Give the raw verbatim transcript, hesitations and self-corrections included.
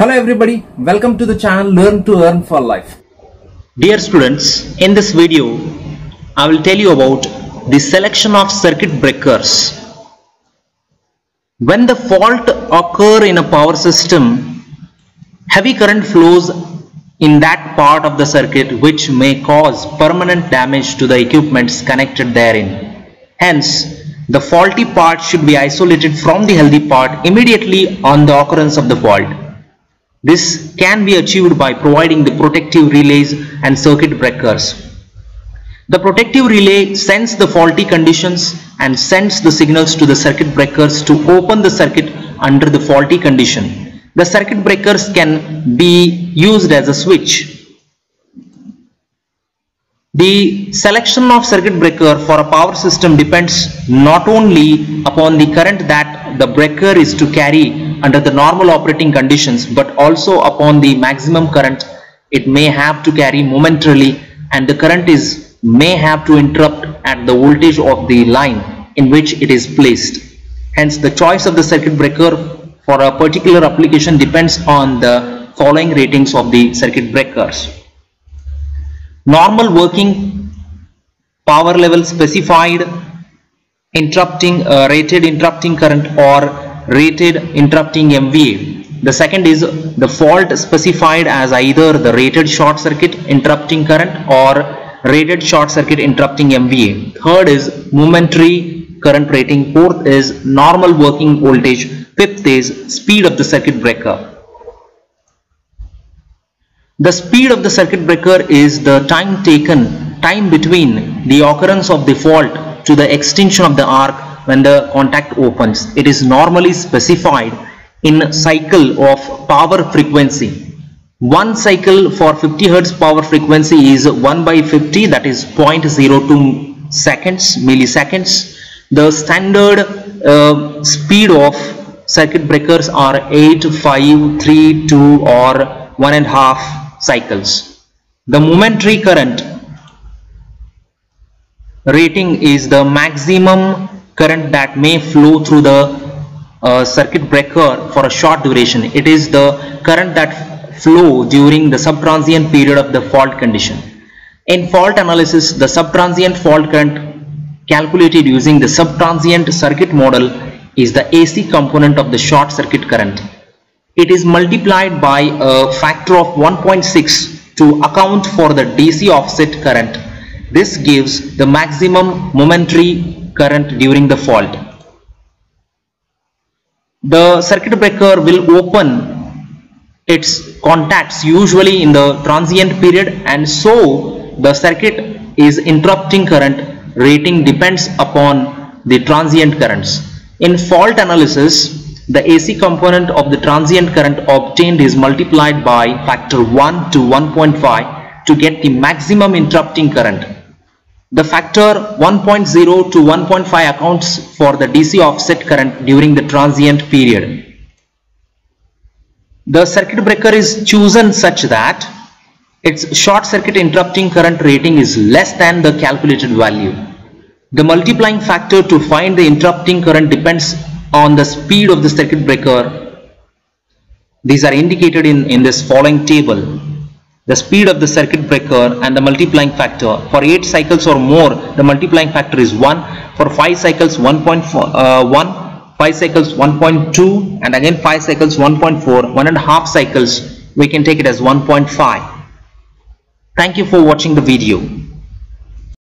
Hello everybody, welcome to the channel Learn to Earn for Life. Dear students, in this video I will tell you about the selection of circuit breakers. When the fault occurs in a power system, heavy current flows in that part of the circuit which may cause permanent damage to the equipments connected therein. Hence, the faulty part should be isolated from the healthy part immediately on the occurrence of the fault. This can be achieved by providing the protective relays and circuit breakers. The protective relay sends the faulty conditions and sends the signals to the circuit breakers to open the circuit under the faulty condition. The circuit breakers can be used as a switch. The selection of circuit breaker for a power system depends not only upon the current that the breaker is to carry under the normal operating conditions, but also upon the maximum current it may have to carry momentarily, and the current is may have to interrupt at the voltage of the line in which it is placed. Hence, the choice of the circuit breaker for a particular application depends on the following ratings of the circuit breakers: normal working, power level specified, interrupting uh, rated interrupting current, or rated interrupting M V A. The second is the fault specified as either the rated short circuit interrupting current or rated short circuit interrupting M V A. Third is momentary current rating. Fourth is normal working voltage. Fifth is speed of the circuit breaker. The speed of the circuit breaker is the time taken, time between the occurrence of the fault to the extinction of the arc when the contact opens. It is normally specified in cycle of power frequency. One cycle for fifty hertz power frequency is one by fifty, that is zero point zero two seconds, milliseconds. The standard uh, speed of circuit breakers are eight, five, three, two or one and a half cycles. The momentary current rating is the maximum current that may flow through the uh, circuit breaker for a short duration. It is the current that flow during the subtransient period of the fault condition. In fault analysis, the subtransient fault current calculated using the subtransient circuit model is the A C component of the short circuit current. It is multiplied by a factor of one point six to account for the D C offset current. This gives the maximum momentary current during the fault. The circuit breaker will open its contacts usually in the transient period, and so the circuit is interrupting current rating depends upon the transient currents. In fault analysis, the A C component of the transient current obtained is multiplied by factor one to one point five to get the maximum interrupting current. The factor one point zero to one point five accounts for the D C offset current during the transient period. The circuit breaker is chosen such that its short circuit interrupting current rating is less than the calculated value. The multiplying factor to find the interrupting current depends on the speed of the circuit breaker. These are indicated in, in this following table. The speed of the circuit breaker and the multiplying factor. For eight cycles or more, the multiplying factor is one. For five cycles, one point one. five cycles, one point two. And again five cycles, one point four. One and a half cycles, we can take it as one point five. Thank you for watching the video.